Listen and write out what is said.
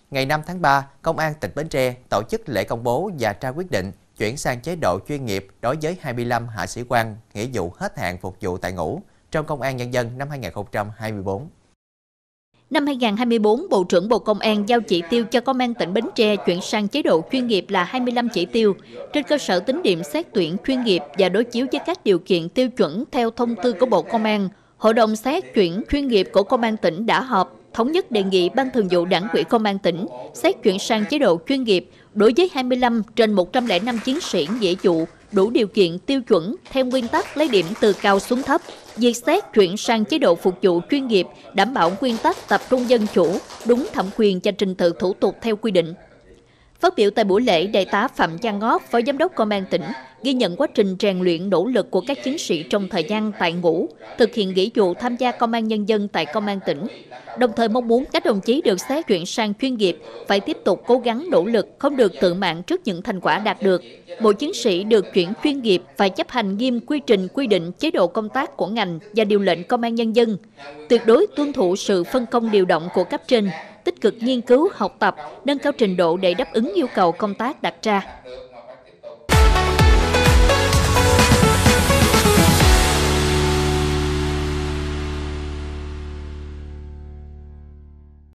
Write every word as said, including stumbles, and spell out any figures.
ngày năm tháng ba, Công an tỉnh Bến Tre tổ chức lễ công bố và trao quyết định chuyển sang chế độ chuyên nghiệp đối với hai mươi lăm hạ sĩ quan nghĩa vụ hết hạn phục vụ tại ngũ trong Công an Nhân dân năm hai nghìn không trăm hai mươi tư. Năm hai nghìn không trăm hai mươi tư, Bộ trưởng Bộ Công an giao chỉ tiêu cho Công an tỉnh Bến Tre chuyển sang chế độ chuyên nghiệp là hai mươi lăm chỉ tiêu, trên cơ sở tính điểm xét tuyển chuyên nghiệp và đối chiếu với các điều kiện tiêu chuẩn theo thông tư của Bộ Công an. Hội đồng xét tuyển chuyên nghiệp của Công an tỉnh đã họp, thống nhất đề nghị Ban Thường vụ Đảng ủy Công an tỉnh xét chuyển sang chế độ chuyên nghiệp đối với hai mươi lăm trên một trăm lẻ năm chiến sĩ nghĩa vụ đủ điều kiện tiêu chuẩn theo nguyên tắc lấy điểm từ cao xuống thấp. Việc xét chuyển sang chế độ phục vụ chuyên nghiệp đảm bảo nguyên tắc tập trung dân chủ, đúng thẩm quyền và trình tự thủ tục theo quy định. Phát biểu tại buổi lễ, Đại tá Phạm Văn Ngót, Phó Giám đốc Công an tỉnh, ghi nhận quá trình rèn luyện nỗ lực của các chiến sĩ trong thời gian tại ngũ, thực hiện nghĩa vụ tham gia Công an Nhân dân tại Công an tỉnh. Đồng thời mong muốn các đồng chí được xét chuyển sang chuyên nghiệp phải tiếp tục cố gắng nỗ lực, không được tự mãn trước những thành quả đạt được. Mỗi chiến sĩ được chuyển chuyên nghiệp phải chấp hành nghiêm quy trình quy định chế độ công tác của ngành và điều lệnh Công an Nhân dân, tuyệt đối tuân thủ sự phân công điều động của cấp trên, tích cực nghiên cứu, học tập, nâng cao trình độ để đáp ứng yêu cầu công tác đặt ra.